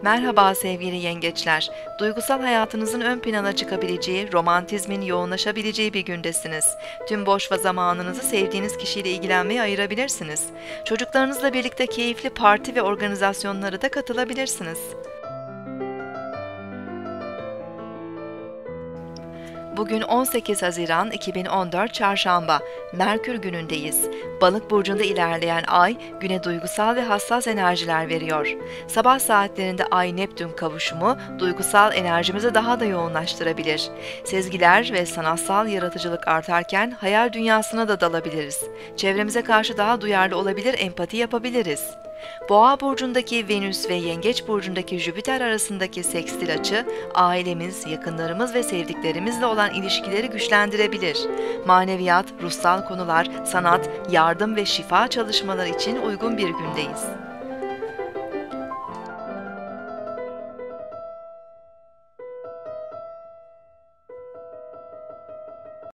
Merhaba sevgili yengeçler. Duygusal hayatınızın ön plana çıkabileceği, romantizmin yoğunlaşabileceği bir gündesiniz. Tüm boş zamanınızı sevdiğiniz kişiyle ilgilenmeye ayırabilirsiniz. Çocuklarınızla birlikte keyifli parti ve organizasyonlara da katılabilirsiniz. Bugün 18 Haziran 2014 Çarşamba, Merkür günündeyiz. Balık burcunda ilerleyen ay, güne duygusal ve hassas enerjiler veriyor. Sabah saatlerinde Ay-Neptün kavuşumu, duygusal enerjimizi daha da yoğunlaştırabilir. Sezgiler ve sanatsal yaratıcılık artarken hayal dünyasına da dalabiliriz. Çevremize karşı daha duyarlı olabilir, empati yapabiliriz. Boğa burcundaki Venüs ve Yengeç burcundaki Jüpiter arasındaki sekstil açı, ailemiz, yakınlarımız ve sevdiklerimizle olan ilişkileri güçlendirebilir. Maneviyat, ruhsal konular, sanat, yardım ve şifa çalışmaları için uygun bir gündeyiz.